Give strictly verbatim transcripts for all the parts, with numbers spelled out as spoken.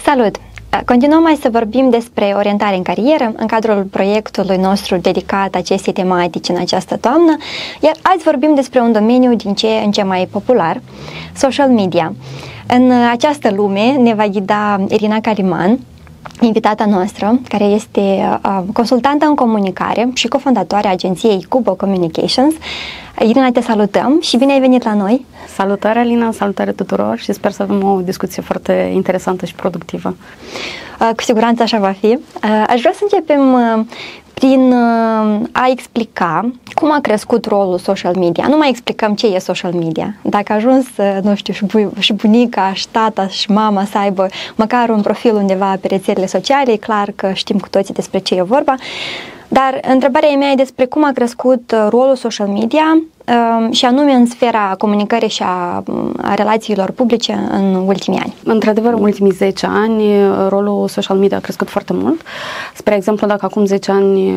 Salut! Continuăm mai să vorbim despre orientare în carieră în cadrul proiectului nostru dedicat acestei tematici în această toamnă, iar azi vorbim despre un domeniu din ce în ce mai popular, social media. În această lume ne va ghida Irina Caliman, invitata noastră, care este uh, consultantă în comunicare și cofondatoarea agenției Cubo Communications. Irina, te salutăm și bine ai venit la noi! Salutare, Alina, salutare tuturor și sper să avem o discuție foarte interesantă și productivă. Uh, cu siguranță așa va fi. Uh, aș vrea să începem uh, prin uh, a explica cum a crescut rolul social media. Nu mai explicăm ce e social media. Dacă a ajuns, uh, nu știu, și, bu- și bunica, și tata, și mama să aibă măcar un profil undeva pe rețelele sociale, e clar că știm cu toții despre ce e vorba. Dar întrebarea mea e despre cum a crescut rolul social media și anume în sfera comunicării și a, a relațiilor publice în ultimii ani. Într-adevăr, în ultimii zece ani, rolul social media a crescut foarte mult. Spre exemplu, dacă acum zece ani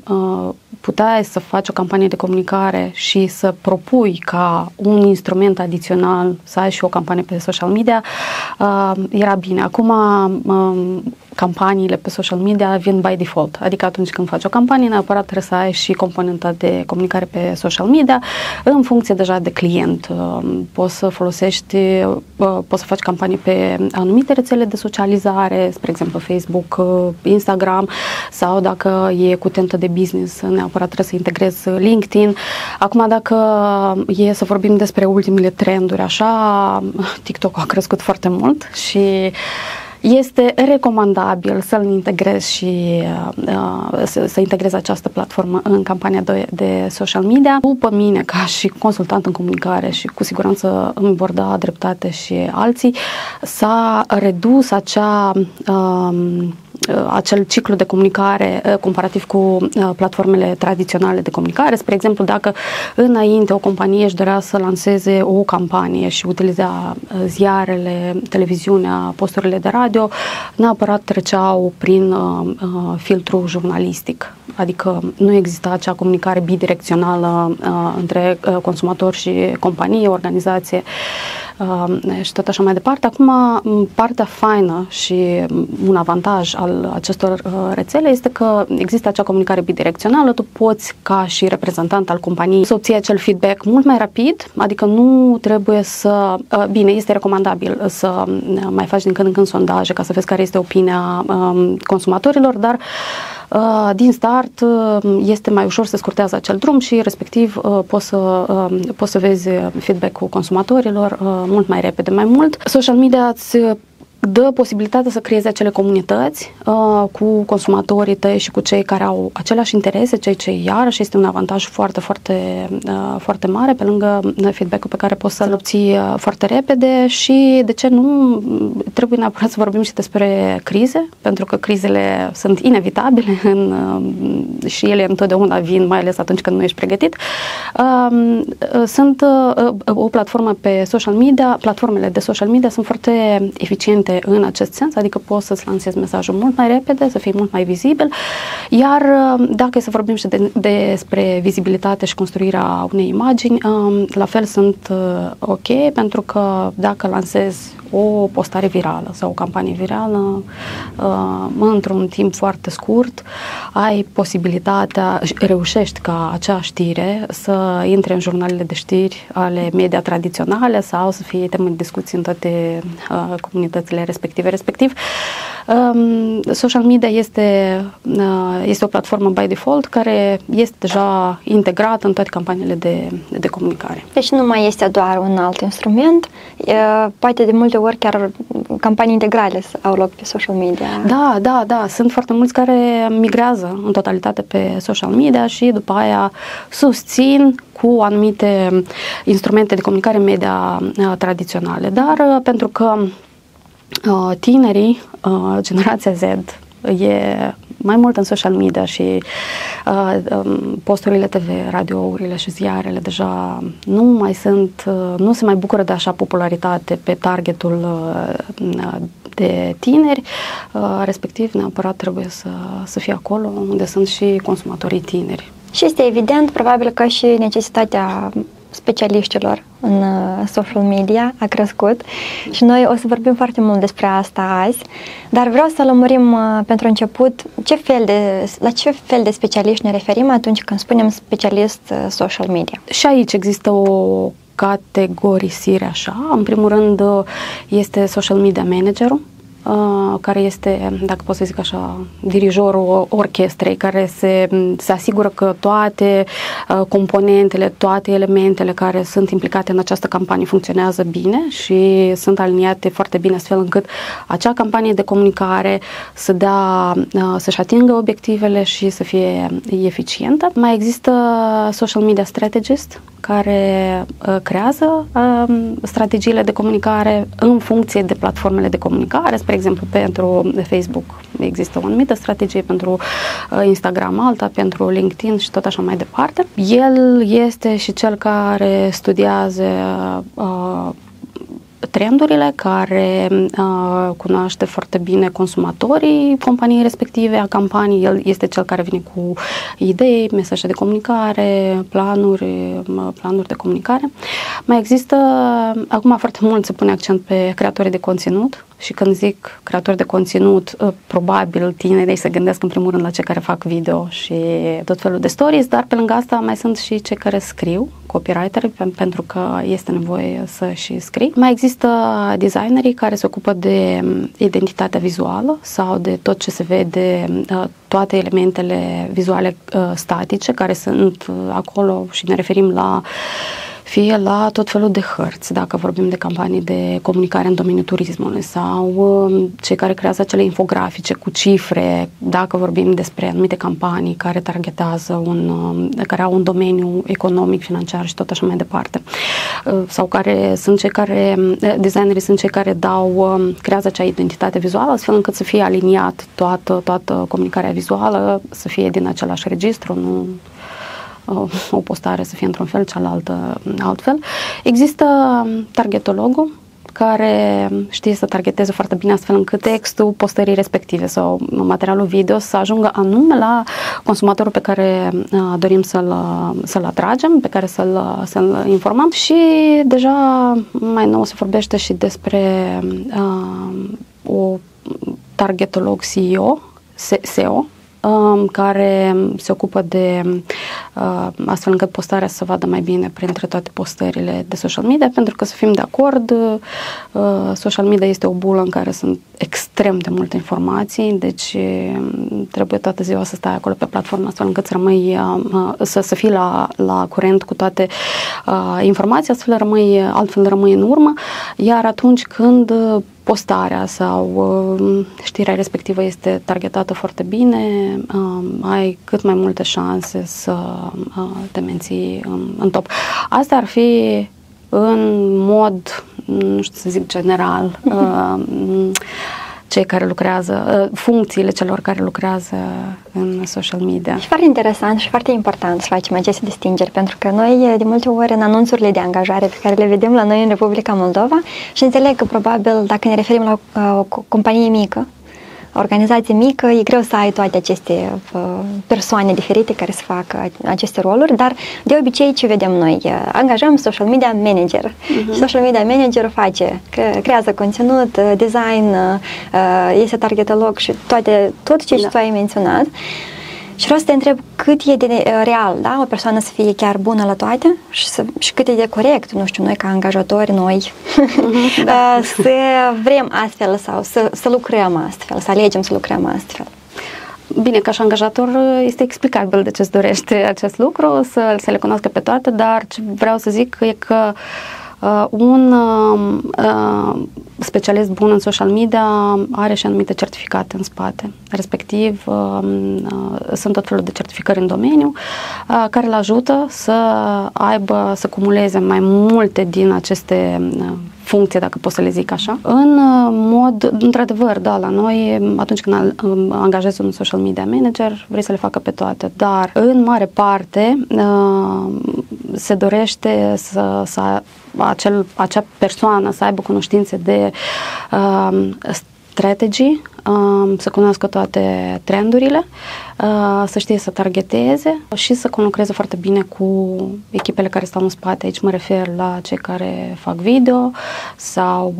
puteai să faci o campanie de comunicare și să propui ca un instrument adițional să ai și o campanie pe social media, era bine. Acum campaniile pe social media vin by default, adică atunci când faci o campanie, neapărat trebuie să ai și componenta de comunicare pe social media în funcție deja de client. Poți să folosești, poți să faci campanii pe anumite rețele de socializare, spre exemplu Facebook, Instagram, sau dacă e cu tentă de business, neapărat trebuie să integrezi LinkedIn. Acum, dacă e să vorbim despre ultimele trenduri, așa, TikTok a crescut foarte mult și este recomandabil să-l integrezi și uh, să, să integrezi această platformă în campania de, de social media. După mine, ca și consultant în comunicare și cu siguranță îmi vor da dreptate și alții, s-a redus acea uh, acel ciclu de comunicare comparativ cu platformele tradiționale de comunicare. Spre exemplu, dacă înainte o companie își dorea să lanseze o campanie și utiliza ziarele, televiziunea, posturile de radio, neapărat treceau prin uh, filtru jurnalistic. Adică nu exista acea comunicare bidirecțională uh, între uh, consumator și companie, organizație uh, și tot așa mai departe. Acum, partea faină și un avantaj al acestor uh, rețele este că există acea comunicare bidirecțională. Tu poți, ca și reprezentant al companiei, să obții acel feedback mult mai rapid, adică nu trebuie să... Uh, bine, este recomandabil să mai faci din când în când sondaje ca să vezi care este opinia uh, consumatorilor, dar Uh, din start uh, este mai ușor să scurtează acel drum și respectiv uh, poți, să, uh, poți să vezi feedback-ul consumatorilor uh, mult mai repede, mai mult. Social media îți dă posibilitatea să creezi acele comunități uh, cu consumatorii tăi și cu cei care au aceleași interese, cei ce iarăși este un avantaj foarte, foarte, uh, foarte mare, pe lângă feedback-ul pe care poți să-l obții uh, foarte repede și, de ce nu, trebuie neapărat să vorbim și despre crize, pentru că crizele sunt inevitabile în, uh, și ele întotdeauna vin, mai ales atunci când nu ești pregătit. Uh, sunt uh, o platformă pe social media, platformele de social media sunt foarte eficiente în acest sens, adică poți să-ți lansezi mesajul mult mai repede, să fii mult mai vizibil, iar dacă e să vorbim și de, despre vizibilitate și construirea unei imagini, la fel sunt ok, pentru că dacă lansezi o postare virală sau o campanie virală într-un timp foarte scurt, ai posibilitatea, reușești ca acea știre să intre în jurnalele de știri ale media tradiționale sau să fie temă de discuții în toate comunitățile respective. Respectiv, social media este, este o platformă by default care este deja integrată în toate campaniile de, de comunicare. Deci nu mai este doar un alt instrument, poate de multe ori chiar campanii integrale au loc pe social media. Da, da, da. Sunt foarte mulți care migrează în totalitate pe social media și după aia susțin cu anumite instrumente de comunicare media tradiționale. Dar pentru că tinerii, generația Z, e mai mult în social media și uh, posturile T V, radiourile și ziarele deja nu mai sunt, uh, nu se mai bucură de așa popularitate pe targetul uh, de tineri, uh, respectiv neapărat trebuie să, să fie acolo unde sunt și consumatorii tineri. Și este evident, probabil că și necesitatea specialiștilor în social media a crescut și noi o să vorbim foarte mult despre asta azi, dar vreau să lămurim pentru început ce fel de, la ce fel de specialiști ne referim atunci când spunem specialist social media. Și aici există o categorisire așa. În primul rând este social media managerul, care este, dacă pot să zic așa, dirijorul orchestrei, care se, se asigură că toate componentele, toate elementele care sunt implicate în această campanie funcționează bine și sunt aliniate foarte bine, astfel încât acea campanie de comunicare să dea, să-și atingă obiectivele și să fie eficientă. Mai există social media strategist, care creează strategiile de comunicare în funcție de platformele de comunicare. Spre exemplu, pentru Facebook există o anumită strategie, pentru Instagram alta, pentru LinkedIn și tot așa mai departe. El este și cel care studiază uh, trendurile, care uh, cunoaște foarte bine consumatorii companiei respective, a campanii. El este cel care vine cu idei, mesaje de comunicare, planuri, planuri de comunicare. Mai există, acum foarte mult se pune accent pe creatorii de conținut și când zic creatori de conținut, probabil tinerii se gândesc în primul rând la cei care fac video și tot felul de stories, dar pe lângă asta mai sunt și cei care scriu, copywriteri, pentru că este nevoie să și scrii. Mai există designerii care se ocupă de identitatea vizuală sau de tot ce se vede, toate elementele vizuale statice care sunt acolo și ne referim la fie la tot felul de hărți, dacă vorbim de campanii de comunicare în domeniul turismului sau uh, cei care creează acele infografice cu cifre, dacă vorbim despre anumite campanii care targetează un, uh, care au un domeniu economic, financiar și tot așa mai departe. Uh, sau care sunt cei care, uh, designerii sunt cei care dau, uh, creează acea identitate vizuală, astfel încât să fie aliniat toată, toată comunicarea vizuală, să fie din același registru, nu o postare să fie într-un fel, cealaltă altfel. Există targetologul care știe să targeteze foarte bine astfel încât textul postării respective sau materialul video să ajungă anume la consumatorul pe care dorim să-l, să-l atragem, pe care să-l, să-l informăm și deja mai nou se vorbește și despre uh, o targetolog C E O, S E O, care se ocupă de astfel încât postarea să vadă mai bine printre toate postările de social media, pentru că să fim de acord, social media este o bulă în care sunt extrem de multe informații, deci trebuie toată ziua să stai acolo pe platformă astfel încât să rămâi, să, să fii la, la curent cu toate informații, astfel rămâi, altfel rămâi în urmă, iar atunci când postarea sau știrea respectivă este targetată foarte bine, ai cât mai multe șanse să te menții în top. Asta ar fi în mod, nu știu să zic general, cei care lucrează, funcțiile celor care lucrează în social media. Și foarte interesant și foarte important să facem aceste distingeri, pentru că noi, de multe ori, în anunțurile de angajare pe care le vedem la noi în Republica Moldova, și înțeleg că, probabil, dacă ne referim la o companie mică, o organizație mică, e greu să ai toate aceste uh, persoane diferite care să facă aceste roluri, dar de obicei ce vedem noi? Angajăm social media manager. Uh-huh. Social media manager face, creează conținut, design, uh, este targetolog și toate, tot ce da. tu ai menționat. Și vreau să te întreb cât e de real, da? O persoană să fie chiar bună la toate și, să, și cât e de corect, nu știu, noi ca angajatori, noi, uh-huh, da. să vrem astfel sau să, să lucrăm astfel, să alegem să lucrăm astfel. Bine, ca și angajator este explicabil de ce îți dorește acest lucru, să, să le cunoască pe toate, dar ce vreau să zic e că Uh, un uh, specialist bun în social media are și anumite certificate în spate, respectiv uh, uh, sunt tot felul de certificări în domeniu uh, care îl ajută să aibă, să cumuleze mai multe din aceste uh, funcție, dacă pot să le zic așa. În mod, într-adevăr, da, la noi, atunci când angajezi un social media manager, vrei să le facă pe toate, dar în mare parte se dorește să, să acel, acea persoană să aibă cunoștințe de uh, strategy, să cunoască toate trendurile, să știe să targeteze și să conlucreze foarte bine cu echipele care stau în spate. Aici mă refer la cei care fac video sau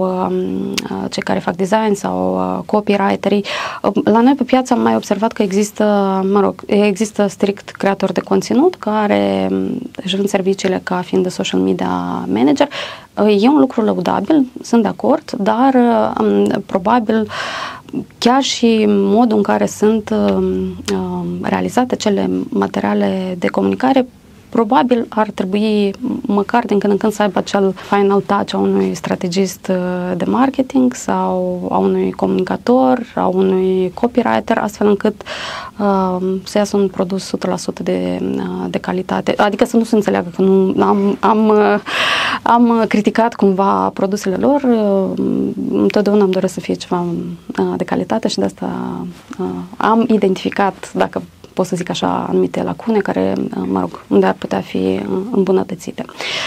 cei care fac design sau copywriterii. La noi pe piață am mai observat că există, mă rog, există strict creatori de conținut care își vând serviciile ca fiind de social media manager. E un lucru lăudabil, sunt de acord, dar probabil chiar și modul în care sunt uh, realizate cele materiale de comunicare, probabil ar trebui măcar din când în când să aibă acel final touch a unui strategist de marketing sau a unui comunicator, a unui copywriter, astfel încât uh, să iasă un produs o sută la sută de, uh, de calitate. Adică să nu se înțeleagă că nu am, am, uh, am criticat cumva produsele lor, uh, întotdeauna îmi doresc să fie ceva uh, de calitate și de asta uh, am identificat, dacă pot să zic așa, anumite lacune care, mă rog, unde ar putea fi îmbunătățite.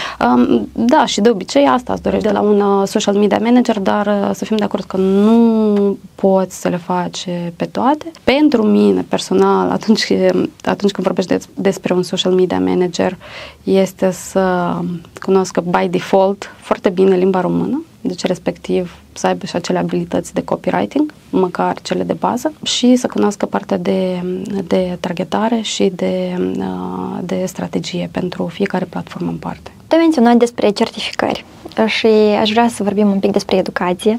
Da, și de obicei asta îți dorești de la un social media manager, dar să fim de acord că nu poți să le faci pe toate. Pentru mine, personal, atunci, atunci când vorbești de, despre un social media manager, este să cunoască by default foarte bine limba română, deci respectiv să aibă și acele abilități de copywriting, măcar cele de bază, și să cunoască partea de, de targetare și de, de strategie pentru fiecare platformă în parte. Tu ai menționat despre certificări și aș vrea să vorbim un pic despre educație.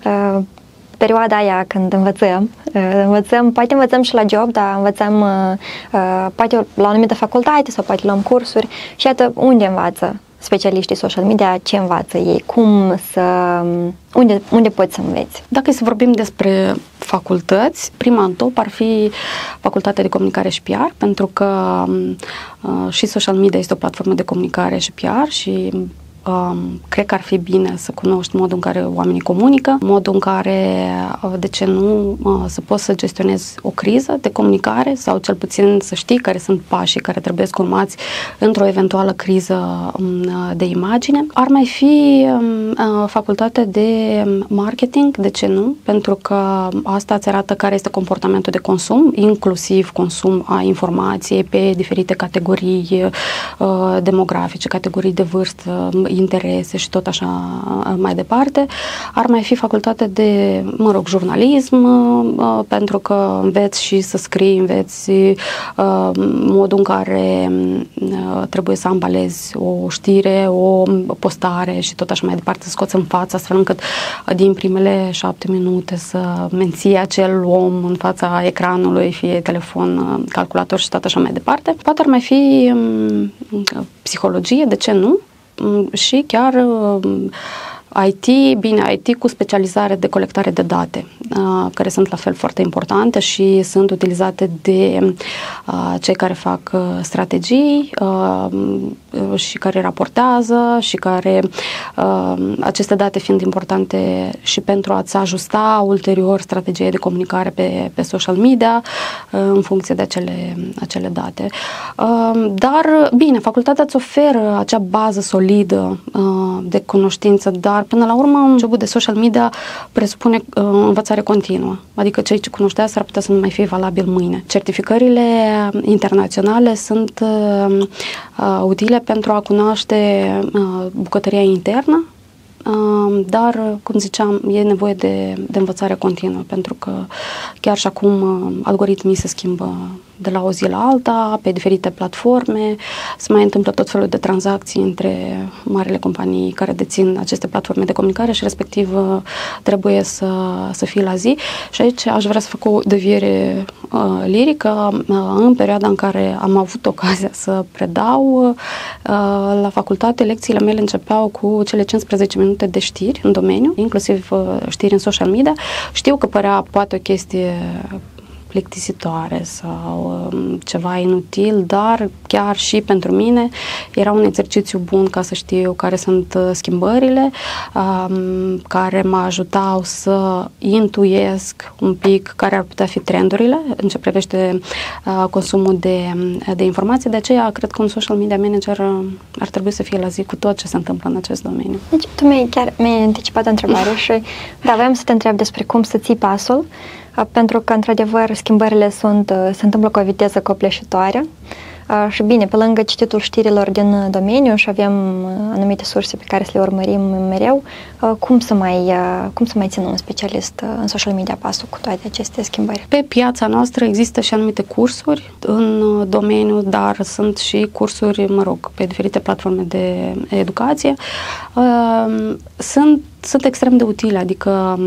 Perioada aia când învățăm, învățăm, poate învățăm și la job, dar învățăm poate la o anumită facultate sau poate luăm cursuri și iată unde învață specialiștii social media, ce învață ei, cum să, unde, unde poți să înveți. Dacă să vorbim despre facultăți, prima în top ar fi Facultatea de Comunicare și P R, pentru că uh, și social media este o platformă de comunicare și P R și Um, cred că ar fi bine să cunoști modul în care oamenii comunică, modul în care, de ce nu, să poți să gestionezi o criză de comunicare sau cel puțin să știi care sunt pașii care trebuie urmați într-o eventuală criză de imagine. Ar mai fi facultatea de marketing, de ce nu? Pentru că asta îți arată care este comportamentul de consum, inclusiv consum a informației pe diferite categorii demografice, categorii de vârstă, interese și tot așa mai departe. Ar mai fi facultatea de, mă rog, jurnalism, pentru că înveți și să scrii, înveți modul în care trebuie să ambalezi o știre, o postare și tot așa mai departe, să scoți în față, astfel încât din primele șapte minute să menții acel om în fața ecranului, fie telefon, calculator și tot așa mai departe. Poate ar mai fi psihologie, de ce nu? Și chiar I T, bine, I T cu specializare de colectare de date, care sunt la fel foarte importante și sunt utilizate de cei care fac strategii și care raportează și care, aceste date fiind importante și pentru a-ți ajusta ulterior strategia de comunicare pe, pe social media în funcție de acele, acele date. Dar, bine, facultatea îți oferă acea bază solidă de cunoștință, dar până la urmă, jobul de social media presupune uh, învățare continuă, adică cei ce cunoștea s-ar putea să nu mai fie valabil mâine. Certificările internaționale sunt uh, uh, utile pentru a cunoaște uh, bucătăria internă, uh, dar, cum ziceam, e nevoie de, de învățare continuă, pentru că chiar și acum uh, algoritmii se schimbă de la o zi la alta, pe diferite platforme, se mai întâmplă tot felul de tranzacții între marile companii care dețin aceste platforme de comunicare și respectiv trebuie să, să fii la zi. Și aici aș vrea să fac o deviere uh, lirică. Uh, în perioada în care am avut ocazia să predau uh, la facultate, lecțiile mele începeau cu cele cincisprezece minute de știri în domeniu, inclusiv uh, știri în social media. Știu că părea poate o chestie plictisitoare sau um, ceva inutil, dar chiar și pentru mine era un exercițiu bun ca să știu care sunt uh, schimbările, um, care mă ajutau să intuiesc un pic care ar putea fi trendurile în ce privește uh, consumul de, de informații. De aceea, cred că un social media manager uh, ar trebui să fie la zi cu tot ce se întâmplă în acest domeniu. Deci, tu mi-ai chiar mi-ai anticipat o întrebare și da, voiam să te întreb despre cum să ții pasul pentru că, într-adevăr, schimbările sunt, se întâmplă cu o viteză copleșitoare. Și bine, pe lângă cititul știrilor din domeniu și avem anumite surse pe care să le urmărim mereu, cum să mai, cum să mai țină un specialist în social media pasul cu toate aceste schimbări? Pe piața noastră există și anumite cursuri în domeniu, dar sunt și cursuri, mă rog, pe diferite platforme de educație. Sunt Sunt extrem de utile, adică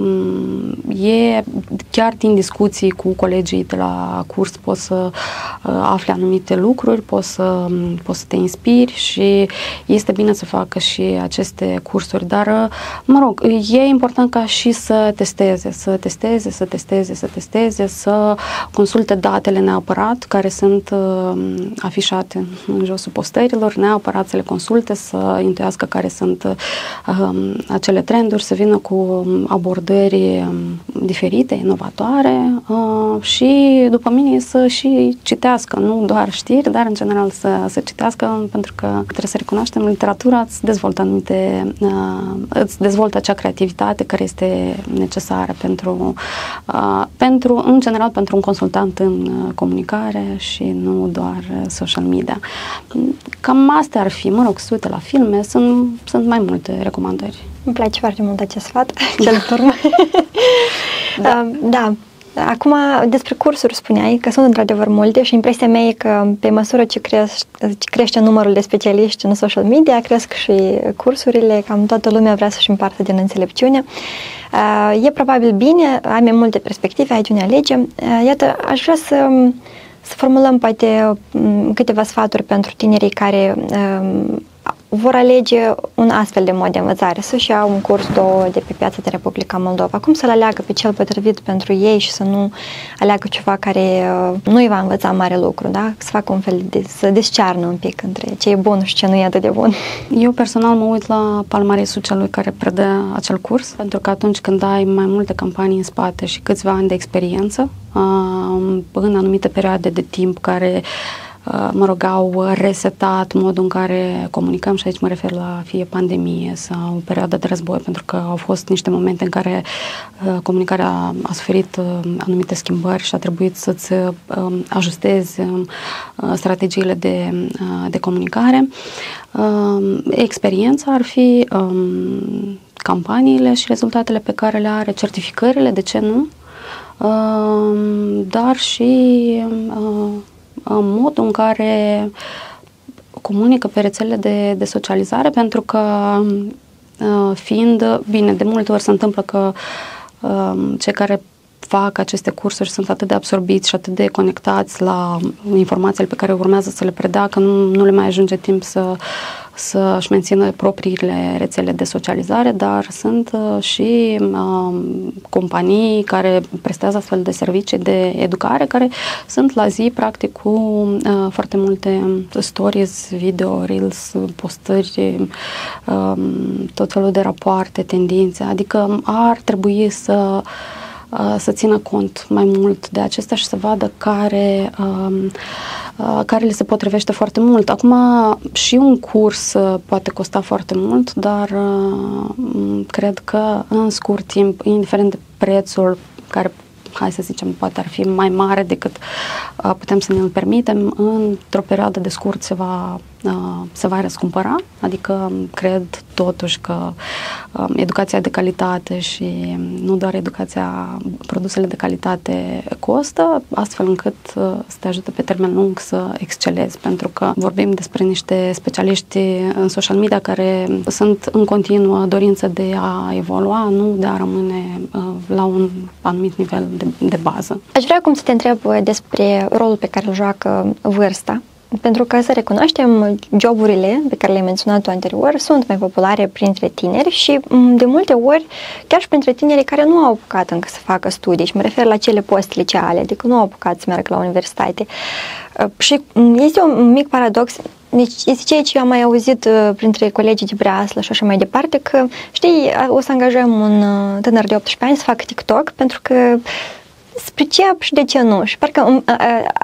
e chiar din discuții cu colegii de la curs poți să afli anumite lucruri, poți să, poți să te inspiri și este bine să facă și aceste cursuri, dar, mă rog, e important ca și să testeze, să testeze, să testeze, să testeze, să consulte datele neapărat care sunt afișate în josul postărilor, neapărat să le consulte, să intuiască care sunt acele acele trenduri, să vină cu abordări diferite, inovatoare și, după mine, să și citească, nu doar știri, dar, în general, să, să citească, pentru că trebuie să recunoaștem, literatura îți dezvoltă anumite, îți dezvoltă acea creativitate care este necesară pentru, pentru, în general, pentru un consultant în comunicare și nu doar social media. Cam astea ar fi, mă rog, să uite la filme, sunt, sunt mai multe recomandări. Îmi place foarte mult acest sfat, cel de urmă. da. da. Acum, despre cursuri spuneai că sunt într-adevăr multe și impresia mea e că pe măsură ce crește, crește numărul de specialiști în social media, cresc și cursurile, cam toată lumea vrea să-și împartă din înțelepciune. E probabil bine, ai mai multe perspective, ai de unde alege. Iată, aș vrea să, să formulăm poate câteva sfaturi pentru tinerii care vor alege un astfel de mod de învățare, să-și iau un curs, două de pe piața de Republica Moldova. Cum să-l aleagă pe cel potrivit pentru ei și să nu aleagă ceva care nu îi va învăța mare lucru, da? Să facă un fel de, să descearnă un pic între ce e bun și ce nu e atât de bun. Eu personal mă uit la palmaresul celui care predă acel curs, pentru că atunci când ai mai multe campanii în spate și câțiva ani de experiență, în anumite perioade de timp care mă rog, au resetat modul în care comunicăm, și aici mă refer la fie pandemie sau perioada de război, pentru că au fost niște momente în care uh, comunicarea a suferit uh, anumite schimbări și a trebuit să-ți uh, ajustezi uh, strategiile de, uh, de comunicare. Uh, experiența ar fi um, campaniile și rezultatele pe care le are, certificările, de ce nu, uh, dar și uh, modul în care comunică pe rețelele de, de socializare, pentru că fiind, bine, de multe ori se întâmplă că cei care fac aceste cursuri sunt atât de absorbiți și atât de conectați la informațiile pe care urmează să le predea, că nu, nu le mai ajunge timp să să-și mențină propriile rețele de socializare, dar sunt uh, și uh, companii care prestează astfel de servicii de educare, care sunt la zi, practic, cu uh, foarte multe stories, video, reels, postări, uh, tot felul de rapoarte, tendințe, adică ar trebui să să țină cont mai mult de acestea și să vadă care, care le se potrivește foarte mult. Acum, și un curs poate costa foarte mult, dar cred că în scurt timp, indiferent de prețul care, hai să zicem, poate ar fi mai mare decât putem să ne-l permitem, într-o perioadă de scurt se va, se va răscumpăra, adică cred totuși că educația de calitate și nu doar educația, produsele de calitate costă, astfel încât să te ajute pe termen lung să excelezi, pentru că vorbim despre niște specialiști în social media care sunt în continuă dorință de a evolua, nu de a rămâne la un anumit nivel de, de bază. Aș vrea acum să te întreb despre rolul pe care îl joacă vârsta. Pentru că, să recunoaștem, joburile pe care le-ai menționat tu anterior sunt mai populare printre tineri și de multe ori chiar și printre tinerii care nu au apucat încă să facă studii, și mă refer la cele post-liceale, adică nu au apucat să meargă la universitate. Și este un mic paradox, deci este ceea ce eu am mai auzit printre colegii de breaslă și așa mai departe, că, știi, o să angajăm un tânăr de optsprezece ani să facă TikTok pentru că se pricep și de ce nu. Și parcă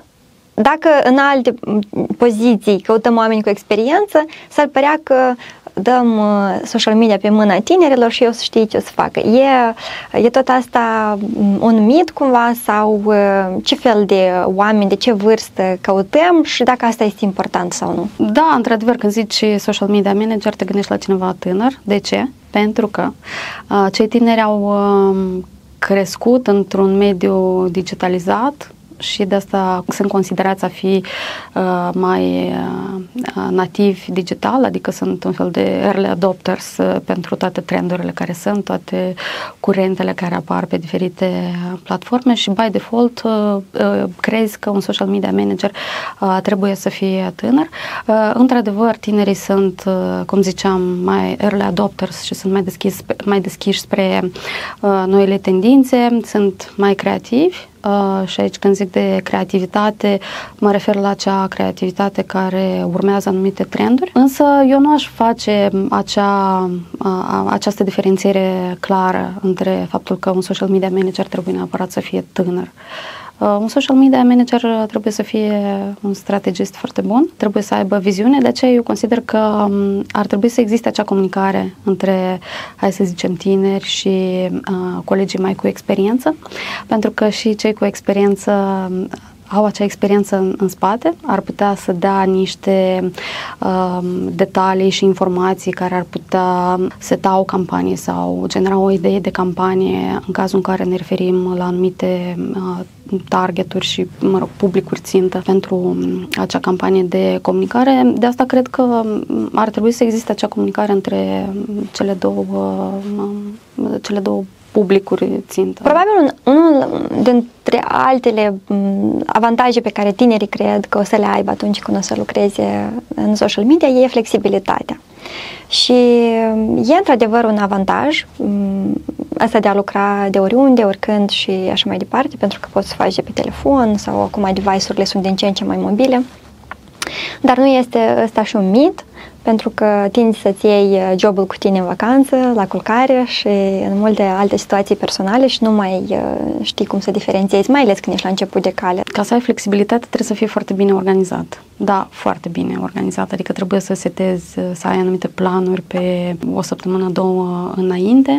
dacă în alte poziții căutăm oameni cu experiență, s-ar părea că dăm social media pe mâna tinerilor și eu să știi ce o să facă. E, e tot asta un mit cumva sau ce fel de oameni, de ce vârstă căutăm și dacă asta este important sau nu? Da, într-adevăr, când zici social media manager, te gândești la cineva tânăr. De ce? Pentru că uh, cei tineri au uh, crescut într-un mediu digitalizat și de asta sunt considerați a fi uh, mai uh, nativi digital, adică sunt un fel de early adopters uh, pentru toate trendurile care sunt, toate curentele care apar pe diferite platforme și by default uh, uh, crezi că un social media manager uh, trebuie să fie tânăr. Uh, într-adevăr, tinerii sunt, uh, cum ziceam, mai early adopters și sunt mai deschiși, mai deschiși spre uh, noile tendințe, sunt mai creativi. Uh, și aici când zic de creativitate, mă refer la acea creativitate care urmează anumite trenduri, însă eu nu aș face acea, uh, această diferențiere clară între faptul că un social media manager trebuie neapărat să fie tânăr. Uh, un social media manager trebuie să fie un strategist foarte bun, trebuie să aibă viziune, de aceea eu consider că um, ar trebui să existe acea comunicare între, hai să zicem, tineri și uh, colegii mai cu experiență, pentru că și cei cu experiență au acea experiență în, în spate, ar putea să dea niște uh, detalii și informații care ar putea seta o campanie sau genera o idee de campanie în cazul în care ne referim la anumite uh, targeturi și, mă rog, publicuri țintă pentru acea campanie de comunicare. De asta cred că ar trebui să existe acea comunicare între cele două, uh, cele două publicuri țintă. Probabil unul dintre altele avantaje pe care tinerii cred că o să le aibă atunci când o să lucreze în social media e flexibilitatea. Și e într-adevăr un avantaj asta de a lucra de oriunde, oricând și așa mai departe, pentru că poți să faci de pe telefon sau acum device-urile sunt din ce în ce mai mobile. Dar nu este ăsta și un mit, pentru că tinzi să-ți iei jobul cu tine în vacanță, la culcare și în multe alte situații personale și nu mai știi cum să diferențiezi, mai ales când ești la început de cale. Ca să ai flexibilitate trebuie să fii foarte bine organizat. Da, foarte bine organizat, adică trebuie să setezi, să ai anumite planuri pe o săptămână, două înainte,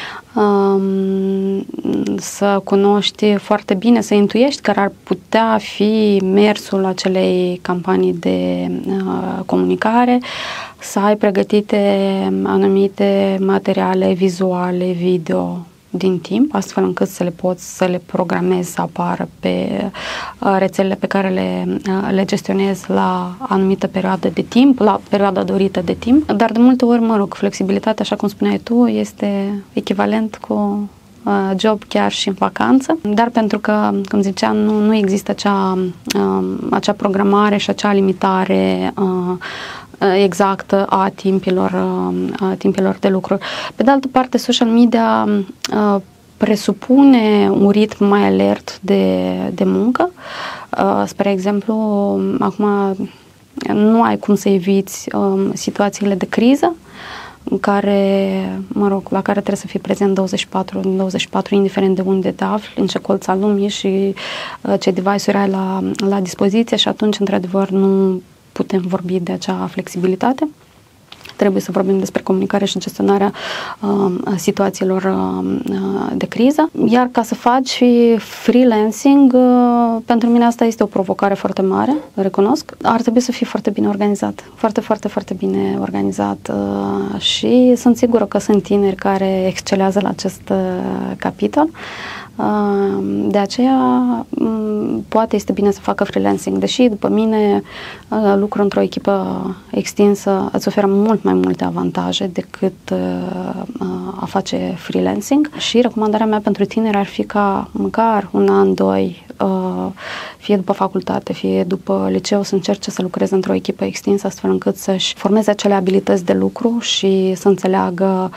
să cunoști foarte bine, să intuiești care ar putea fi mersul acelei campanii de comunicare, să ai pregătite anumite materiale vizuale, video din timp, astfel încât să le poți să le programezi să apară pe rețelele pe care le, le gestionezi la anumită perioadă de timp, la perioada dorită de timp, dar de multe ori, mă rog, flexibilitatea, așa cum spuneai tu, este echivalent cu job chiar și în vacanță, dar pentru că, cum ziceam, nu, nu există acea, acea programare și acea limitare exactă a timpilor, a timpilor de lucru. Pe de altă parte, social media presupune un ritm mai alert de, de muncă. Spre exemplu, acum nu ai cum să eviți situațiile de criză în care, mă rog, la care trebuie să fii prezent douăzeci și patru din douăzeci și patru, indiferent de unde te afli, în ce colț al lumii și ce device-uri ai la, la dispoziție și atunci, într-adevăr, nu putem vorbi de acea flexibilitate. Trebuie să vorbim despre comunicare și gestionarea uh, situațiilor uh, de criză. Iar ca să faci freelancing, uh, pentru mine asta este o provocare foarte mare, recunosc. Ar trebui să fii foarte bine organizat, foarte, foarte, foarte bine organizat uh, și sunt sigură că sunt tineri care excelează la acest uh, capitol. De aceea poate este bine să facă freelancing, deși după mine lucru într-o echipă extinsă îți oferă mult mai multe avantaje decât a face freelancing și recomandarea mea pentru tineri ar fi ca măcar un an, doi, fie după facultate, fie după liceu, să încerce să lucreze într-o echipă extinsă astfel încât să-și formeze acele abilități de lucru și să înțeleagă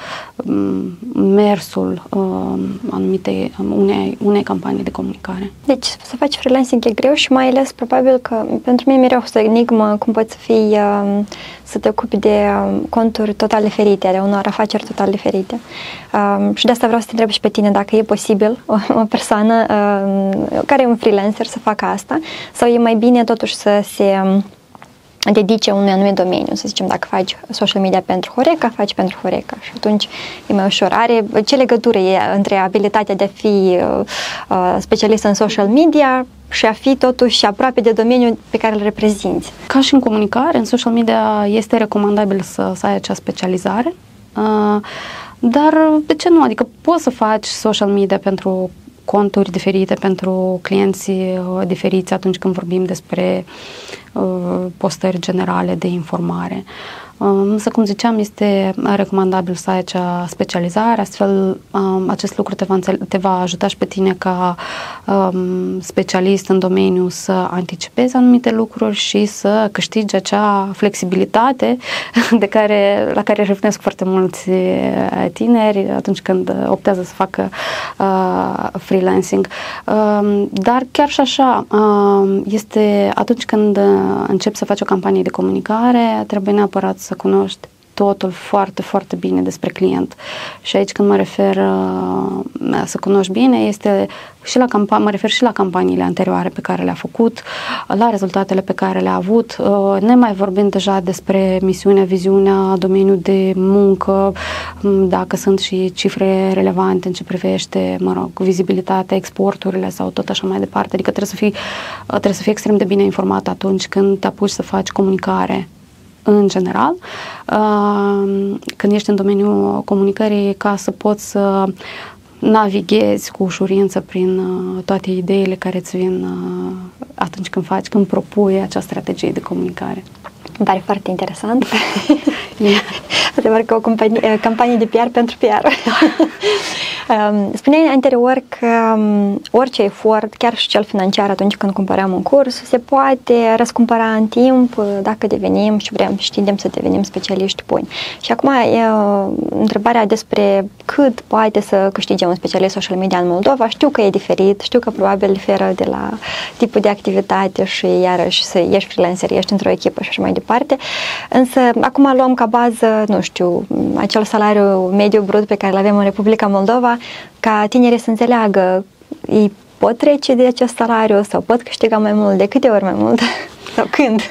mersul anumite unei, unei campanii de comunicare. Deci să faci freelancing e greu și mai ales probabil că pentru mine mereu o enigmă cum poți să fii să te ocupi de conturi total diferite, de unor afaceri total diferite. Și de asta vreau să te întreb și pe tine dacă e posibil o, o persoană care e un freelancer să facă asta sau e mai bine totuși să se dedice unui anumit domeniu. Să zicem, dacă faci social media pentru Horeca, faci pentru Horeca și atunci e mai ușor. Are, ce legătură e între abilitatea de a fi uh, uh, specialist în social media și a fi totuși aproape de domeniul pe care îl reprezinți? Ca și în comunicare, în social media este recomandabil să, să ai acea specializare, uh, dar de ce nu? Adică poți să faci social media pentru conturi diferite, pentru clienții diferiți atunci când vorbim despre uh, postări generale de informare. Însă, cum ziceam, este recomandabil să ai acea specializare, astfel acest lucru te va, înțele- te va ajuta și pe tine ca um, specialist în domeniu să anticipezi anumite lucruri și să câștigi acea flexibilitate de care, la care revenesc foarte mulți tineri atunci când optează să facă uh, freelancing. Uh, dar chiar și așa, uh, este atunci când începi să faci o campanie de comunicare, trebuie neapărat să cunoști totul foarte, foarte bine despre client. Și aici când mă refer uh, să cunoști bine, este și la campa- mă refer și la campaniile anterioare pe care le-a făcut, la rezultatele pe care le-a avut, uh, ne mai vorbind deja despre misiunea, viziunea, domeniul de muncă, dacă sunt și cifre relevante în ce privește, mă rog, vizibilitatea, exporturile sau tot așa mai departe. Adică trebuie să fii, trebuie să fii extrem de bine informat atunci când te apuci să faci comunicare în general, când ești în domeniul comunicării, ca să poți să navighezi cu ușurință prin toate ideile care îți vin atunci când faci, când propui acea strategie de comunicare. Îmi pare foarte interesant. Adevăr că o companie, campanie de P R pentru P R. Spuneai anterior că orice efort, chiar și cel financiar atunci când cumpărăm un curs, se poate răscumpăra în timp dacă devenim și vrem și tindem să devenim specialiști buni. Și acum e întrebarea despre cât poate să câștige un specialist social media în Moldova. Știu că e diferit, știu că probabil diferă de la tipul de activitate și iarăși să ești freelancer, ești într-o echipă și așa mai departe. Însă acum luăm ca bază, nu știu, acel salariu mediu brut pe care îl avem în Republica Moldova, ca tinerii să înțeleagă, ei pot trece de acest salariu sau pot câștiga mai mult, de câte ori mai mult sau când?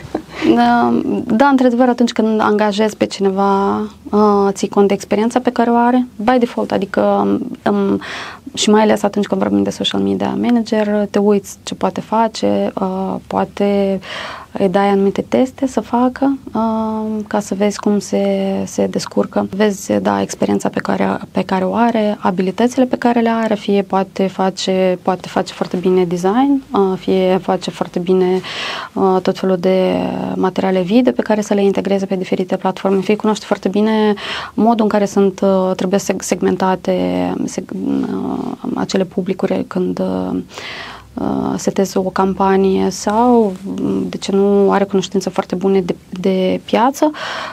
Da, da, într-adevăr, atunci când angajezi pe cineva, ții cont de experiența pe care o are, by default, adică um, și mai ales atunci când vorbim de social media manager, te uiți ce poate face, uh, poate îi dai anumite teste să facă uh, ca să vezi cum se, se descurcă. Vezi, da, experiența pe care, pe care o are, abilitățile pe care le are, fie poate face, poate face foarte bine design, uh, fie face foarte bine uh, tot felul de materiale video pe care să le integreze pe diferite platforme, fie cunoaște foarte bine modul în care sunt, uh, trebuie segmentate seg, uh, acele publicuri când uh, seteze o campanie sau, de ce nu, are cunoștințe foarte bune de, de piață.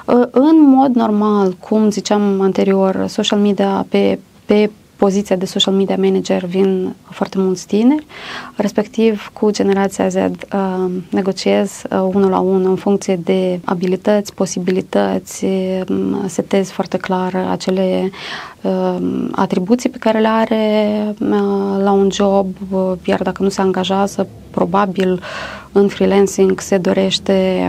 În mod normal, cum ziceam anterior, social media pe, pe poziția de social media manager vin foarte mulți tineri, respectiv cu generația Z uh, negociez uh, unul la unul în funcție de abilități, posibilități, uh, setez foarte clar acele uh, atribuții pe care le are uh, la un job, uh, iar dacă nu se angajează, probabil în freelancing se dorește,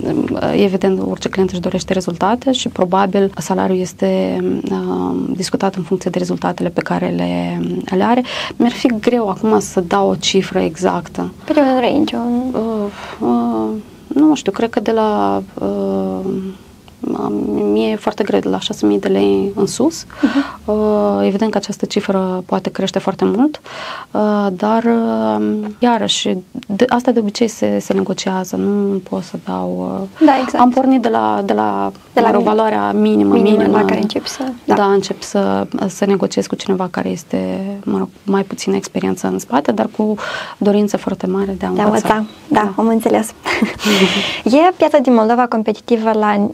evident, orice client își dorește rezultate și probabil salariul este uh, discutat în funcție de rezultatele pe care le, le are. Mi-ar fi greu acum să dau o cifră exactă. Pe de un range? Uh, uh, nu știu, cred că de la uh, mie e foarte greu, de la șase mii de lei în sus. Uh-huh. Uh, evident că această cifră poate crește foarte mult, uh, dar uh, iarăși, de, asta de obicei se, se negociază, nu pot să dau... Uh, da, exact. Am pornit de la, de la, de la la valoarea minimă, minimă, minimă la care încep să... Da, da încep să, să negociez cu cineva care este, mă rog, mai puțină experiență în spate, dar cu dorință foarte mare de a învăța. De a învăța, da, da, am înțeles. E piața din Moldova competitivă la...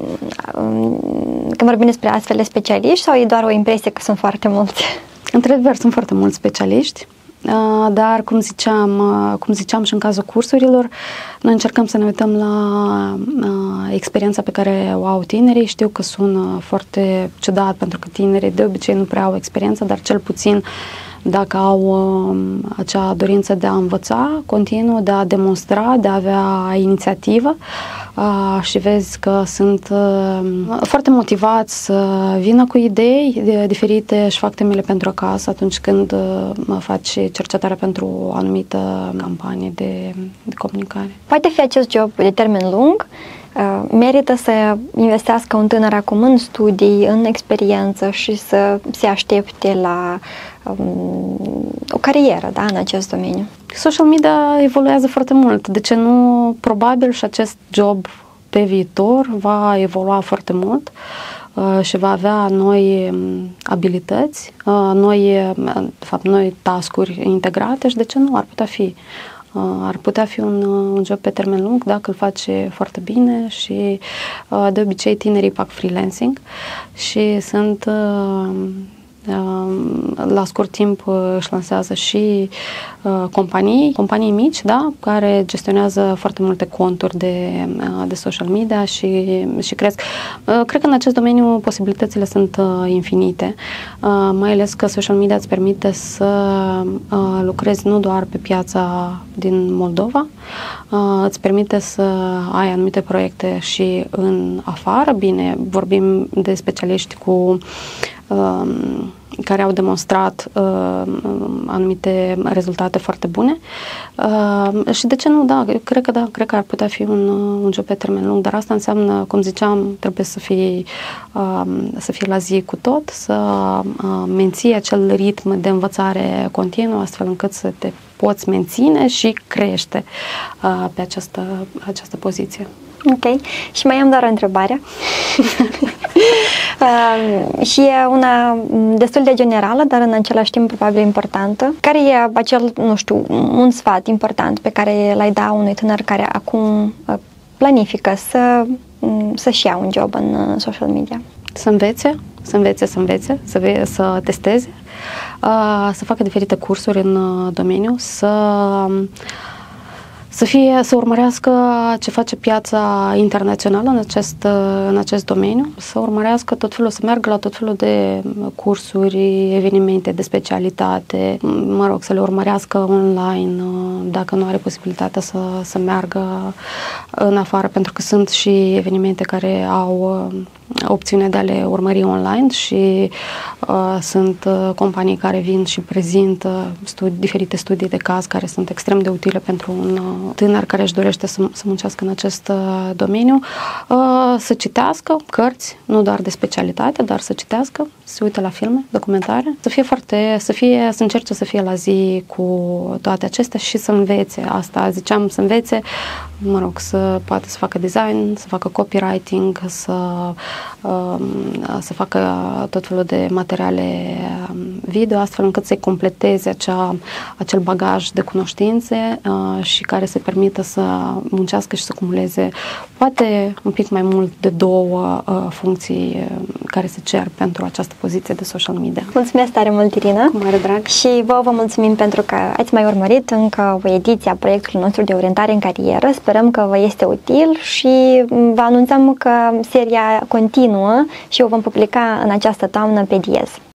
când vorbim despre astfel de specialiști sau e doar o impresie că sunt foarte mulți? Într-adevăr, sunt foarte mulți specialiști, dar cum ziceam, cum ziceam și în cazul cursurilor, noi încercăm să ne uităm la experiența pe care o au tinerii. Știu că sună foarte ciudat pentru că tinerii de obicei nu prea au experiență, dar cel puțin dacă au uh, acea dorință de a învăța continuu, de a demonstra, de a avea inițiativă uh, și vezi că sunt uh, foarte motivați să vină cu idei diferite și fac temele pentru acasă atunci când uh, faci cercetarea pentru o anumită campanie de, de comunicare. Poate fi acest job de termen lung. Uh, merită să investească un tânăr acum în studii, în experiență și să se aștepte la um, o carieră, da, în acest domeniu. Social media evoluează foarte mult. De ce nu? Probabil și acest job pe viitor va evolua foarte mult uh, și va avea noi um, abilități, uh, noi, de fapt, noi task-uri integrate și de ce nu? Ar putea fi. Ar putea fi un, un job pe termen lung dacă îl face foarte bine și de obicei tinerii fac freelancing și sunt la scurt timp își lansează și companii, companii mici, da, care gestionează foarte multe conturi de, de social media și, și cresc. Cred că în acest domeniu posibilitățile sunt infinite, mai ales că social media îți permite să lucrezi nu doar pe piața din Moldova, îți permite să ai anumite proiecte și în afară. Bine, vorbim de specialiști cu care au demonstrat uh, anumite rezultate foarte bune uh, și de ce nu, da, cred că da, cred că ar putea fi un, un job pe termen lung, dar asta înseamnă, cum ziceam, trebuie să fii, uh, să fii la zi cu tot, să uh, menții acel ritm de învățare continuă, astfel încât să te poți menține și crește uh, pe această, această poziție. Ok. Și mai am doar o întrebare. uh, și e una destul de generală, dar în același timp probabil importantă. Care e acel, nu știu, un sfat important pe care l-ai da unui tânăr care acum uh, planifică să, să-și ia un job în social media? Să învețe, să învețe, să învețe, să, ve- să testeze, uh, să facă diferite cursuri în uh, domeniu, să... Să fie, să urmărească ce face piața internațională în acest, în acest domeniu, să urmărească tot felul, să meargă la tot felul de cursuri, evenimente de specialitate, mă rog, să le urmărească online, dacă nu are posibilitatea să, să meargă în afară, pentru că sunt și evenimente care au opțiunea de a le urmări online și uh, sunt uh, companii care vin și prezintă studi- diferite studii de caz care sunt extrem de utile pentru un uh, tânăr care își dorește să, să muncească în acest uh, domeniu, uh, să citească cărți, nu doar de specialitate, dar să citească, să se uite la filme, documentare, să fie foarte, să fie, să încerce să fie la zi cu toate acestea și să învețe asta, ziceam, să învețe, mă rog, să poată să facă design, să facă copywriting, să să facă tot felul de materiale video, astfel încât să-i completeze acea, acel bagaj de cunoștințe uh, și care să permită să muncească și să cumuleze poate un pic mai mult de două uh, funcții uh, care se cer pentru această poziție de social media. Mulțumesc tare mult, Irina! Cu mare drag! Și vă vă mulțumim pentru că ați mai urmărit încă o ediție a proiectului nostru de orientare în carieră. Sperăm că vă este util și vă anunțăm că seria continuă și o vom publica în această toamnă pe Diez.